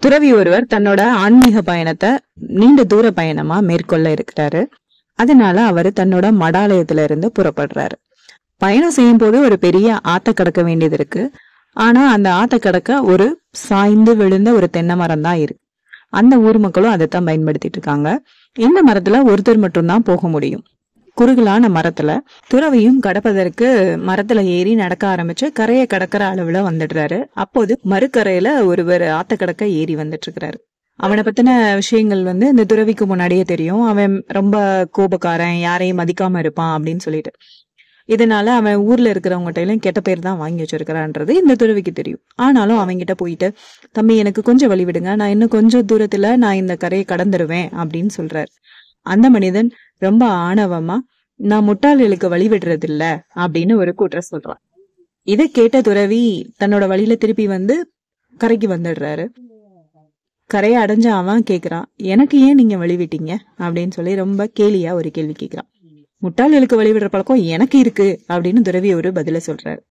துறவி ஒருவர் தன்னோட ஆன்மீக பயணத்தை நீண்ட தூர பயணமா மேற்கொள்ள இருக்கிறாரு. அதனால அவரு தன்னோட மடாலயத்துல இருந்து புறப்படுறாரு. பயணம் செய்யும் போது ஒரு பெரிய ஆத்த கடக்க வேண்டியது இருக்கு. ஆனா அந்த ஆத்த கடக்க ஒரு சாய்ந்து விழுந்த ஒரு தென்னை மரம் தான் இருக்கு. அந்த ஊர் மக்களும் அதைத்தான் பயன்படுத்திட்டு இருக்காங்க. இந்த மரத்துல ஒருத்தர் மட்டும்தான் போக முடியும். குறுகலான மரத்துல துறவியும் கடப்பதற்கு மரத்துல ஏறி நடக்க ஆரம்பிச்சு கரையை கடக்கிற அளவுல வந்துடுறாரு. அப்போது மறுக்கரையில ஒருவர் ஆத்த கடக்க ஏறி வந்துட்டு இருக்கிறாரு. அவனை பத்தின விஷயங்கள் இந்த துறவிக்கு முன்னாடியே தெரியும். அவன் ரொம்ப கோபக்காரன், யாரையும் மதிக்காம இருப்பான் அப்படின்னு சொல்லிட்டு. இதனால அவன் ஊர்ல இருக்கிறவங்ககிட்ட எல்லாம் கெட்ட பேர் தான் வாங்கி வச்சிருக்கிறான்றது இந்த துறவிக்கு தெரியும். ஆனாலும் அவங்கிட்ட போயிட்டு, தம்பி எனக்கு கொஞ்சம் வழி விடுங்க, நான் இன்னும் கொஞ்சம் தூரத்துல நான் இந்த கரையை கடந்துருவேன் அப்படின்னு சொல்றாரு. அந்த மனிதன் ரொம்ப ஆணவமா, நான் முட்டாள்களுக்கு வழி விடுறது இல்ல அப்படின்னு ஒரு கூற்ற சொல்றான். இதை கேட்ட துறவி தன்னோட வழியில திருப்பி கரைக்கு வந்துடுறாரு. கரையை அடைஞ்ச அவன் கேக்குறான், எனக்கு ஏன் நீங்க வழி விட்டீங்க அப்படின்னு சொல்லி ரொம்ப கேலியா ஒரு கேள்வி கேட்கிறான். முட்டாள்களுக்கு வழி விடுற பழக்கம் எனக்கு இருக்கு அப்படின்னு துறவி ஒரு பதில சொல்றாரு.